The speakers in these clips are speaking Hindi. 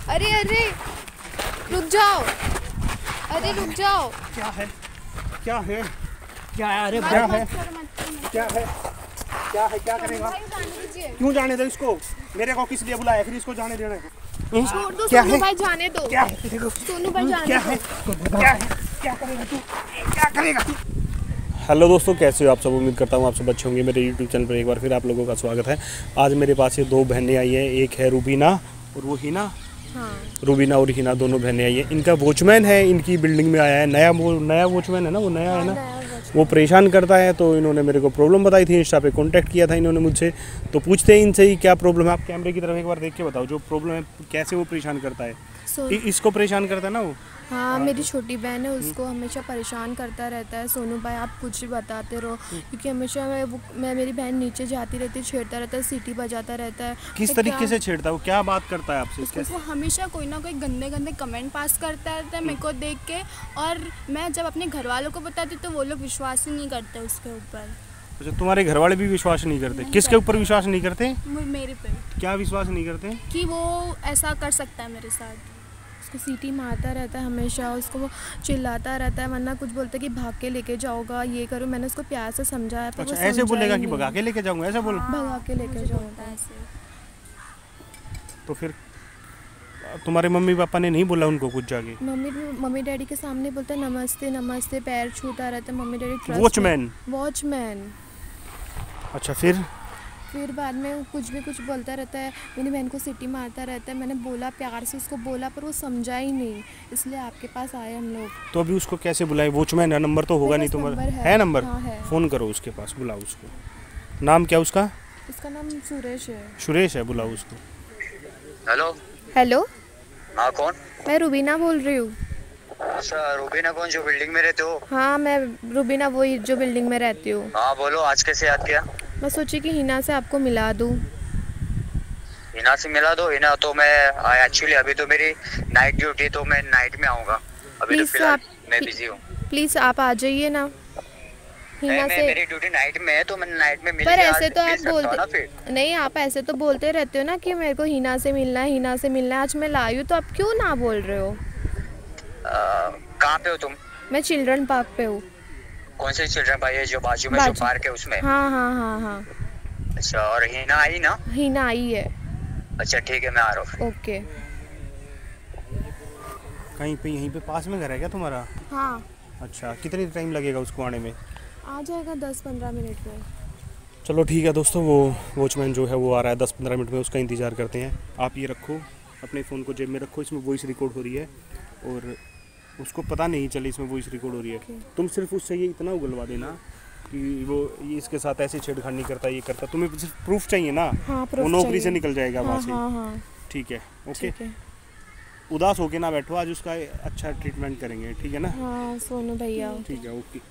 अरे अरे रुक जाओ, अरे रुक जाओ। क्या है क्या है क्या है? अरे क्या है क्या है क्या है? क्या करेगा? क्यों जाने दो इसको? मेरे को किस लिए बुलाया फिर इसको जाने देना है? छोड़ दो क्या सोनू है? भाई, जाने दो। क्या है? सोनू भाई जाने क्या दो। है क्या है? क्या करेगा तू? क्या करेगा तू? हेलो दोस्तों, कैसे हो आप सब? उम्मीद करता हूँ आप सब अच्छे होंगे। मेरे यूट्यूब चैनल पर एक बार फिर आप लोगों का स्वागत है। आज मेरे पास ये दो बहनें आई हैं, एक है रूबीना और वो हिना। हाँ। रूबीना और हिना दोनों बहनें आई हैं। इनका वॉचमैन है, इनकी बिल्डिंग में आया है नया वॉचमैन है ना, वो नया है ना, वो परेशान करता है। तो इन्होंने मेरे को प्रॉब्लम बताई थी, इंस्टा पे कांटेक्ट किया था इन्होंने मुझसे। तो पूछते हैं इनसे ही क्या प्रॉब्लम है। आप कैमरे की तरफ एक बार देख के बताओ जो प्रॉब्लम है, कैसे वो परेशान करता है। इसको परेशान करता है ना वो। हाँ, मेरी छोटी बहन है, उसको हमेशा परेशान करता रहता है। सोनू भाई आप कुछ भी बताते रहो, क्योंकि हमेशा मैं मेरी बहन नीचे जाती रहती है, छेड़ता रहता है, सीटी बजाता रहता है। किस तरीके से छेड़ता है वो? क्या बात करता है आपसे? वो हमेशा कोई ना कोई गंदे गंदे कमेंट पास करता रहता है मेरे को देख के, और मैं जब अपने घर वालों को बताती तो वो लोग विश्वास ही नहीं करते उसके ऊपर। अच्छा, तुम्हारे घर वाले भी विश्वास नहीं करते? किसके ऊपर विश्वास नहीं करते? मेरे पे। क्या विश्वास नहीं करते? कि वो ऐसा कर सकता है मेरे साथ। उसको सीटी मारता रहता है हमेशा, उसको वो चिल्लाता रहता है, वरना कुछ बोलता है कि भाग के लेके जाओगा, ये करो। मैंने उसको प्यार से समझाया पर अच्छा, वो ऐसे बोलेगा कि नहीं। भगा के लेके जाऊंगा, ऐसा बोल? भगा के लेके जाऊंगा। तो फिर तुम्हारे मम्मी पापा ने नहीं बोला उनको कुछ जाके? मम्मी डैडी के सामने बोलता है नमस्ते नमस्ते, पैर छूता रहता है। Mummy daddy trust. वॉचमैन। अच्छा, फिर बाद में कुछ बोलता रहता है, मेरी बहन को सीटी मारता रहता है। मैंने बोला, प्यार से उसको बोला, पर वो समझा ही नहीं, इसलिए आपके पास आए हम लोग। तो अभी उसको कैसे बुलाए? वॉचमैन है, नंबर तो होगा नहीं तुम्हारा? है नंबर? हाँ है। फ़ोन करो उसके पास, बुलाओ उसको। नाम क्या उसका? उसका नाम सुरेश है। सुरेश है, बुलाओ उसको। हेलो। हाँ, कौन? मैं रूबीना बोल रही हूँ। अच्छा, रूबीना कौन, जो बिल्डिंग में रहते हो? हाँ, मैं रूबीना, वही जो बिल्डिंग में रहती हूँ। हाँ बोलो, आज कैसे याद किया? मैं सोची कि हिना से आपको मिला दूँ। हिना से मिला दो? हिना तो मैं एक्चुअली अभी तो मेरी नाइट ड्यूटी, तो मैं नाइट में आऊँगा। अभी तो फिलहाल मैं बिजी हूँ। प्लीज़ आप आ जाइए ना। हिना से मेरी ड्यूटी नाइट में है, तो मैं नाइट में पर ऐसे तो आप बोलते नहीं, आप ऐसे तो बोलते रहते हो ना कि मेरे को हिना से मिलना है, हिना से मिलना है। आज मैं लाई हूँ तो आप क्यों ना बोल रहे हो? कहाँ पे हो तुम? मैं चिल्ड्रन पार्क पे हूँ। कौन से चिल्ड्रन पार्क है? जो बाजू में जो पार्क है उसमें? हाँ हाँ हाँ हाँ। अच्छा, और हिना आई ना? हिना आई है। अच्छा ठीक है, मैं आ रहा हूँ। ओके। कहीं पे यहीं पे पास में घर है क्या तुम्हारा? हाँ। अच्छा, कितनी टाइम लगेगा उसको आने में? आ जाएगा 10-15 मिनट में। चलो ठीक है दोस्तों, वो वॉचमैन जो है वो आ रहा है 10-15 मिनट में, उसका इंतज़ार करते हैं। आप ये रखो, अपने फ़ोन को जेब में रखो, इसमें वॉइस रिकॉर्ड हो रही है और उसको पता नहीं चले इसमें वॉइस रिकॉर्ड हो रही है। तुम सिर्फ उससे ये इतना उगलवा देना कि वो ये इसके साथ ऐसे छेड़खानी नहीं करता, ये करता। तुम्हें सिर्फ प्रूफ चाहिए ना? हाँ, वो नौकरी से निकल जाएगा वहाँ से। हाँ, हाँ। ठीक है, ओके। उदास होके ना बैठो, आज उसका अच्छा ट्रीटमेंट करेंगे, ठीक है ना? हाँ सोनू भैया। ठीक है, ओके।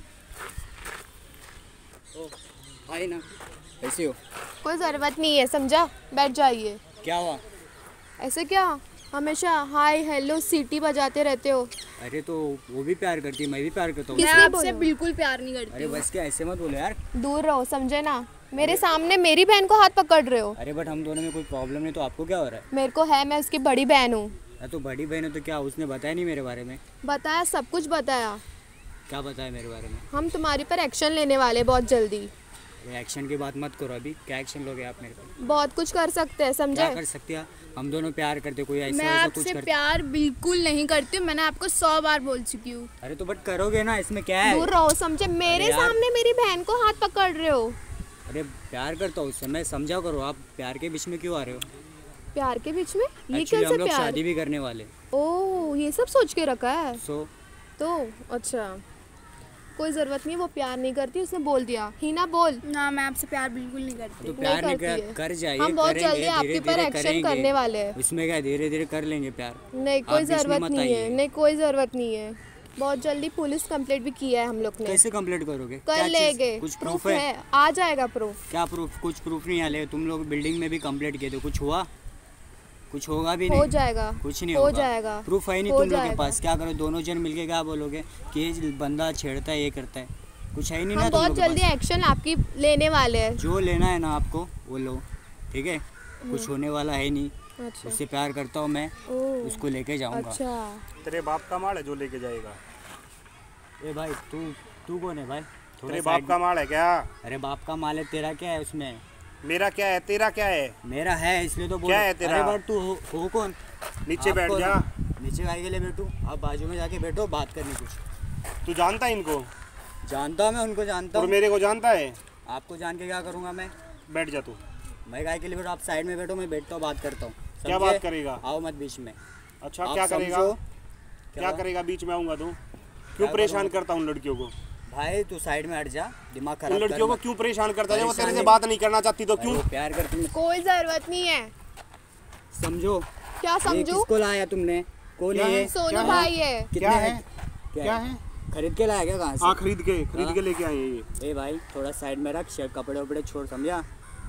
हाय ना, कैसे हो? कोई ज़रूरत नहीं है, समझा? बैठ जाइए। क्या हुआ? ऐसे क्या हमेशा हाय हेलो सीटी बजाते रहते हो? अरे तो वो भी प्यार करती है, मैं भी प्यार करता हूँ। मैं आपसे बिल्कुल प्यार नहीं करती। अरे बस क्या, ऐसे मत बोलो यार। दूर रहो, समझे ना? मेरे सामने मेरी बहन को हाथ पकड़ रहे हो। अरे बट हम दोनों में कोई प्रॉब्लम नहीं, तो आपको क्या हो रहा है? मेरे को है, मैं उसकी बड़ी बहन हूँ। तो बड़ी बहन है तो क्या उसने बताया नहीं मेरे बारे में? बताया, सब कुछ बताया। क्या बताया मेरे बारे में? हम तुम्हारे पर एक्शन लेने वाले बहुत जल्दी। एक्शन की बात मत करो अभी। क्या एक्शन लोगे आप मेरे पर? बहुत कुछ कर सकते हैं, समझे? क्या कर सकते हैं? हम दोनों प्यार करते, कोई ऐसा मैं कुछ आपसे करते? प्यार बिल्कुल नहीं करती हूँ, मैंने आपको 100 बार बोल चुकी हूँ। अरे तो बट करोगे ना, इसमें क्या है? दूर रहो, समझे? मेरे सामने मेरी बहन को हाथ पकड़ रहे हो। अरे प्यार करता हूँ उससे, मैं समझा करो। आप प्यार के बीच में क्यों आ रहे हो? प्यार के बीच में? ये एक्चुअली कैसे हम लोग प्यार? शादी भी करने वाले। ओह, ये सब सोच के रखा है? तो अच्छा, कोई ज़रूरत नहीं है, वो प्यार नहीं करती, उसने बोल दिया। हिना बोल ना, मैं आपसे प्यार बिल्कुल नहीं करती। तो प्यार नहीं कर जाइए, हम बहुत जल्दी आपके पर एक्शन करने वाले हैं। उसमें क्या, धीरे धीरे कर लेंगे प्यार। नहीं, कोई ज़रूरत नहीं है। नहीं, कोई ज़रूरत नहीं है। बहुत जल्दी पुलिस कंप्लेंट भी किया है हम लोग ने। कैसे कंप्लेंट करोगे? कर लेंगे। कुछ प्रूफ है? आ जाएगा प्रूफ। क्या प्रूफ? कुछ प्रूफ नहीं आले। तुम लोग बिल्डिंग में भी कंप्लेंट किए थे, कुछ हुआ? कुछ होगा भी नहीं। हो जाएगा, कुछ नहीं हो जाएगा। प्रूफ है नहीं तुम लोग के पास। क्या करो, दोनों जन मिलके क्या बोलोगे कि ये बंदा छेड़ता है, ये करता है? कुछ है ही नहीं ना। हम बहुत जल्दी एक्शन आपकी लेने वाले हैं। जो लेना है ना आपको वो लो, ठीक है? कुछ होने वाला है नहीं। अच्छा उससे प्यार करता हूँ मैं, ओह, उसको लेके जाऊंगा। अच्छा तेरे बाप का माल है जो लेके जाएगा? ए भाई तू तू कौन है भाई? थोड़ा तेरे साइड बाप का माल है क्या? अरे बाप का माल है, तेरा क्या है उसमें? मेरा क्या है, तेरा क्या है? मेरा है इसलिए तो बोल। क्या है तेरा? अरे बट तू हो कौन? नीचे आप बैठ कौन जा। हो? नीचे गाड़ी के लिए बैठू? आप बाजू में जाके बैठो, बात करनी कुछ। तू जानता है इनको? जानता हूँ मैं उनको, जानता और हूँ। मेरे को जानता है? आपको जान के क्या करूँगा मैं? बैठ जा तू। मैं गाय के लिए बैठो, आप साइड में बैठो, मैं बैठता हूँ, बात करता हूँ। क्या समझे? बात करेगा? आओ मत बीच में। अच्छा आप क्या करेगा? समझो। क्या करेगा? बीच में आऊंगा तो क्यों परेशान करता हूँ लड़कियों को? भाई तू साइड में हट जा, दिमाग उन खराब लड़कियों को कर क्यों परेशान करता है? वो तेरे से परेशान बात नहीं करना चाहती तो मत। क्यों? वो प्यार करती है। कोई जरूरत नहीं है। समझो क्या ये समझू? किसको लाया तुमने? कौन क्या है ये? है? सोनू क्या भाई है। क्या है? क्या है? खरीद के लाया क्या कहाँ हाँ से? खरीद हाँ? के लेके आए हैं ये। ए भाई थोड़ा साइड में रख, शर्ट कपड़े वपड़े छोड़, समझा?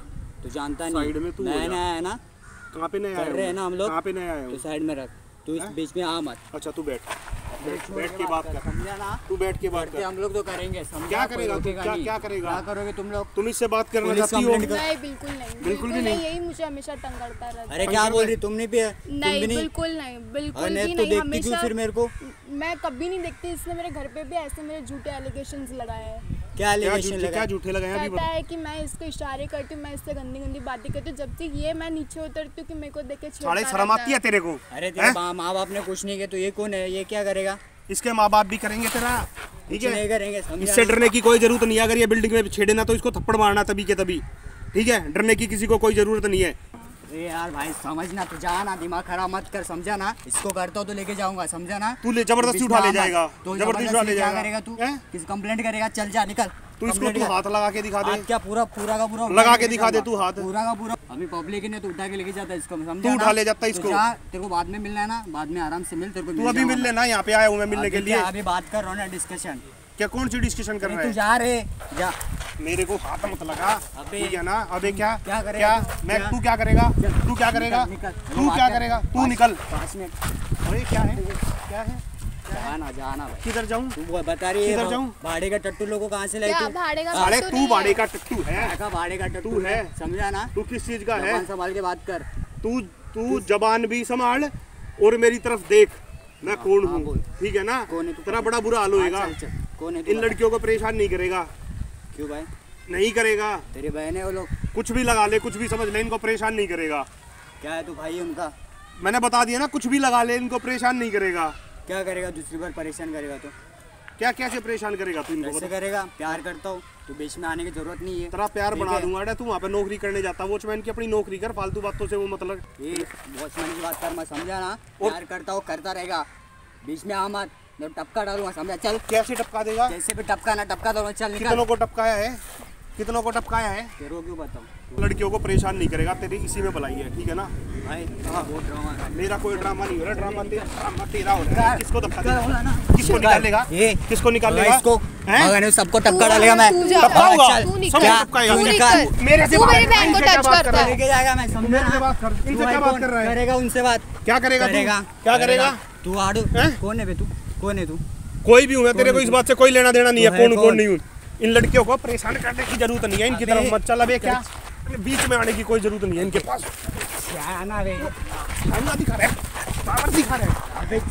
तू जानता नहीं साइड में तू हो नया जा। नया है ना, कहाँ पे नया कर आया रहे हैं हूँ? ना हम लोग। कहाँ पे नया आया तो हूँ? साइड में रख, तू इस हाँ? बीच में आ मत। अच्छा तू बैठ छोड़ बैठ के बात कर। समझा ना? तू बैठ के बात करते कर। हम लोग तो करेंगे, समझा? क्या कोई करेगा तू? रोकेगा क्या नहीं। क्या करेगा? क्या करोगे तुम लोग? तुम इससे बात करना पुलिस चाहती हो? कंप्लेंट नहीं बिल्कुल नहीं, बिल्कुल भी नहीं। यही मुझे हमेशा तंग करता रहता है। अरे क्या बोल रही, तुम नहीं पिए? तुम नहीं भी नहीं? बिल्कुल नहीं, बिल्कुल अरे भी तो नहीं। देखती क्यों हमेशा फिर मेरे को? मैं कभी नहीं देखती, इसने मेरे घर पे भी ऐसे मेरे झूठे एलिगेशंस लगाए हैं। क्या क्या एलिगेशन झूठे लगा? लगाए हैं अभी कहता बता। है कि मैं इसको इशारे करती हूँ, मैं इससे गंदी गंदी बातें करती हूँ, जब तक ये मैं नीचे उतरती हूँ कि मेरे को देख के साढ़े छेड़ता शर्म रहता आती है तेरे को? अरे तेरे माँ बाप ने कुछ नहीं किया तो ये कौन है? ये क्या करेगा? इसके माँ बाप भी करेंगे तेरा, ठीक कुछ नहीं है? करेंगे, समझा? इससे डरने की कोई जरूरत नहीं है। अगर ये बिल्डिंग में छेड़े ना तो इसको थप्पड़ मारना तभी के तभी, ठीक है? डरने की किसी को कोई जरूरत नहीं है। अरे यार भाई समझना, तू जा ना, दिमाग खराब मत कर, समझा ना? इसको करता हो तो लेके जाऊंगा, समझा ना? तू ले जबरदस्ती उठा ले जाएगा, तो जबरदस्ती उठा ले क्या जाएगा। करेगा तू? हैं? किस कंप्लेंट करेगा? चल जा निकल। तू इसको Complaint तू कर। हाथ लगा के दिखा दे। हाथ क्या पूरा पूरा का पूरा लगा उठा के दिखा दे जाऊंगा। तू हाथ। पूरा का पूरा अभी पब्लिक ने तो उठा के लेके जाता है इसको, समझा तू ना? उठा ले जाता है तो इसको। जा, तेरे को बाद में मिलना है ना, बाद में आराम से मिल, तेरे को तू मिल अभी जाऊंगा मिल मैं। लेना, यहाँ पे आया हूँ मैं मिलने के अभी लिए। क्या, अभी बात कर रहा हूँ ना, डिस्कशन। क्या कौन सी डिस्कशन कर रहा तू है? जा रे, जा। मेरे को हाथ मत लगा, अबे। ठीक है ना? अबे क्या क्या करेगा क्या तू? मैं क्या? तू क्या करेगा? चल, तू क्या करेगा? निकल, तू क्या करेगा? तू निकल। 5 मिनट। अरे क्या है? क्या है? जाना जाना भाई। किधर जाऊँ? तू बता रही किधर है जाऊँ? भाड़े का टट्टू लोगों को कहाँ से लाई क्या तू? भाड़े का अरे तो तू नहीं भाड़े है। का टट्टू है? का भाड़े का टट्टू तू है? समझा ना? तू किस चीज का है? जबान संभाल के बात कर। तू तू जबान भी संभाल और मेरी तरफ देख, मैं कौन हाँ, हूँ, बोल। ठीक है ना? कौन है तू? तेरा बड़ा बुरा हाल होएगा। चल, चल। कौन है तू? इन लड़कियों को परेशान नहीं करेगा, क्यों भाई? नहीं करेगा। तेरी बहन है वो लोग? कुछ भी लगा ले, कुछ भी समझ ले, इनको परेशान नहीं करेगा। क्या है तू भाई है उनका? मैंने बता दिया ना, कुछ भी लगा ले, इनको परेशान नहीं करेगा। क्या करेगा? दूसरी बार परेशान करेगा तो क्या कैसे परेशान करेगा तू इनको? कैसे बता। करेगा? प्यार करता हूँ तो बीच में आने की जरूरत नहीं है। तेरा प्यार ठीक बना है? दूंगा। अरे तू वहाँ पे नौकरी करने जाता, वॉचमैन की अपनी नौकरी कर, फालतू बातों से वो मतलब। ये वॉचमैन की बात कर, मैं समझा ना? और- प्यार करता हूँ, करता रहेगा, बीच में आ मत, मैं टपका डालूंगा, समझा? चल, कैसे टपका देगा? जैसे भी टपका ना टपका दो, चल निकल। कितनों को टपकाया है? कितनों को टपकाया है? तेरे को क्यों बताऊँ लड़कियों को परेशान नहीं करेगा, तेरी इसी में भलाई है, ठीक है ना? भाई? हाँ। वो ड्रामा है। मेरा कोई ड्रामा नहीं हो रहा, ड्रामा तेरा हो रहा है। किसको धक्का कर, बोला ना। देगा? किसको निकालेगा? ये किसको निकालेगा? इसको हैं? मगर सबको टपका डालेगा मैं। तू जा। टपकाऊंगा। चल, तू सब निकल। टपकाएगा। तू निकाल। निकल। मेरे से तू बात मेरी कर रहा है, बहन को इनसे क्या टच बात कर करता रहा है। लेके जाएगा मैं, समझा मेरे से ना? बात कर, तू इनसे भाई क्या बात कौन कर रहा है? करेगा उनसे बात? क्या करेगा तू? करेगा क्या करेगा? तू आड़ू हैं? कौन है बे तू? कौन है तू? कोई भी हूँ मैं, तेरे को इस बात से कोई लेना देना नहीं है, तू है कौन कौन कौन? नहीं हूँ। इन लड़कियों को परेशान करने की जरूरत नहीं है, इनकी अबे, तरफ मत चल। अबे क्या बीच में आने की कोई जरूरत नहीं है इनके पास। क्या ना बे? सामना दिखा रहे हैं, पावर दिखा रहे हैं। अबे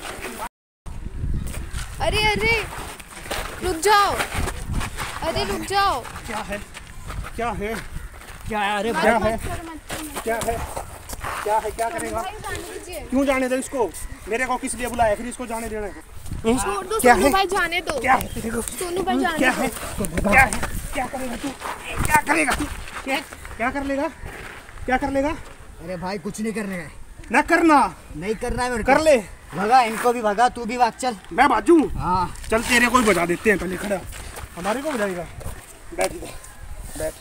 अरे अरे रुक जाओ, अरे रुक जाओ। क्या है? क्या है? क्या है? अरे क्या भाई है? क्या है? क्या है? क्या करेगा? भाई जाने दीजिए। क्यों जाने दो इसको? मेरे को किस लिए बुलाया फिर इसको जाने देना है? छोड़ दो क्या सोनू है? भाई, जाने दो। क्या है तेरे को? सोनू भाई जाने क्या दो। है? क्या है? क्या करेगा तू? क्या करेगा तू? क्या कर लेगा? क्या कर लेगा? अरे भाई कुछ नहीं करने का है। ना करना, नहीं करना है मेरे को। कर ले। भगा इनको भी, भगा तू भी, भाग चल। मैं बाजू। हाँ चल तेरे को ही बजा देते हैं, पहले खड़ा। हमारे को बजाएगा? बैठ इधर, बैठ।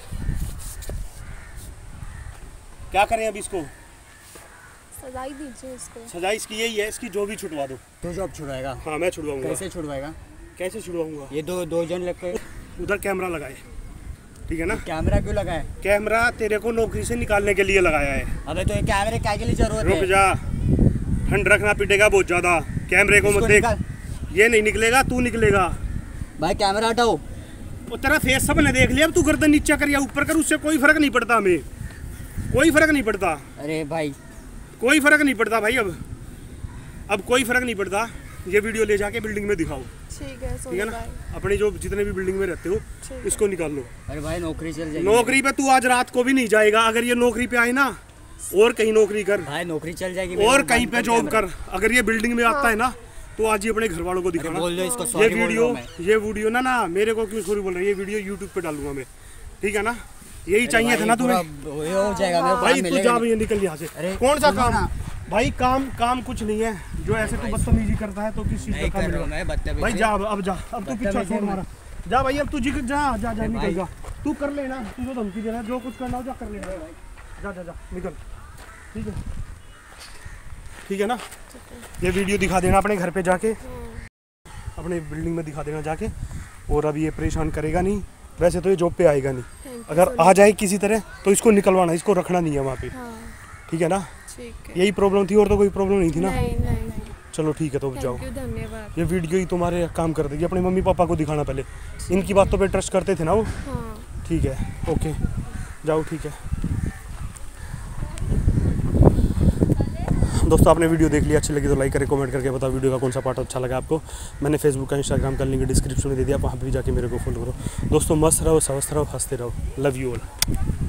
क्या करें अब इसको? सजाई दीजिए इसको। सजा इसकी यही है, इसकी जो भी छुटवा दो। तो जॉब छुड़वाएगा? हाँ मैं छुड़वाऊंगा। कैसे छुड़वाएगा? कैसे छुड़वाऊंगा? ये दो जन लग के। उधर कैमरा लगाए, ठीक है ना? कैमरा क्यों लगाए? कैमरा तेरे को नौकरी से निकालने के लिए लगाया है। अबे तो ये कैमरे क्या के लिए जरूरत है? रुक जा, ठंड रखना पिटेगा बहुत ज्यादा। कैमरे को इसको मत देख। निकाल। ये नहीं निकलेगा, तू निकलेगा। भाई कैमरा हटाओ। वो तेरा फेस सब ने देख लिया, अब तू गर्दन नीचा कर या ऊपर कर, उससे कोई फर्क नहीं पड़ता, हमें कोई फर्क नहीं पड़ता। अरे भाई कोई फ़र्क नहीं पड़ता भाई, अब कोई फ़र्क नहीं पड़ता। ये वीडियो ले जाके बिल्डिंग में दिखाओ, ठीक है ठीक है ना। अपने जो जितने भी बिल्डिंग में रहते हो इसको निकाल लो। अरे भाई नौकरी चल जाएगी। नौकरी पे तू आज रात को भी नहीं जाएगा। अगर ये नौकरी पे आए ना, और कहीं नौकरी कर भाई, नौकरी चल जाएगी और कहीं पे जॉब कर। अगर ये बिल्डिंग में आता है ना तो आज ही अपने घर वालों को दिखाना। बोल दो इसको ये सॉरी वीडियो ना मेरे को क्यों सॉरी बोल रहा है, ये वीडियो यूट्यूब पे डालूंगा मैं, ठीक है ना। यही चाहिए था ना तुम्हें। हो जाएगा भाई तू जा भैया, निकल यहाँ से। कौन सा काम भाई? काम कुछ नहीं है। जो ऐसे तू बदतमीजी करता है तो किस चीज का काम है भाई? जा अब जा, अब तू पीछे छोड़ मारा। जा भाई, अब तू जा निकल जा। तू कर लेना, तू जो धमकी दे रहा है, जो कुछ करना हो जा कर लेना। जा निकल, ठीक है, ठीक है ना। ये वीडियो दिखा देना अपने घर पे जाके, अपने बिल्डिंग में दिखा देना जाके। और अब ये परेशान करेगा नहीं। वैसे तो ये जॉब पे आएगा नहीं, अगर आ जाए किसी तरह तो इसको निकलवाना, इसको रखना नहीं है वहाँ पे, ठीक है ना। यही प्रॉब्लम थी और तो कोई प्रॉब्लम नहीं थी ना। नहीं। चलो ठीक है, तो जाओ। धन्यवाद। ये वीडियो ही तुम्हारे काम कर देगी। अपने मम्मी पापा को दिखाना पहले, इनकी बातों पे ट्रस्ट करते थे ना वो। ठीक है, ओके, जाओ, ठीक है। दोस्तों आपने वीडियो देख लिया, अच्छी लगी तो लाइक करें, कमेंट करके बताओ वीडियो का कौन सा पार्ट अच्छा लगा आपको। मैंने फेसबुक का, इंस्टाग्राम का लिंक डिस्क्रिप्शन में दे दिया, आप वहाँ भी जाके मेरे को फॉलो करो। दोस्तों मस्त रहो, स्वस्थ रहो, हंसते रहो। Love you all.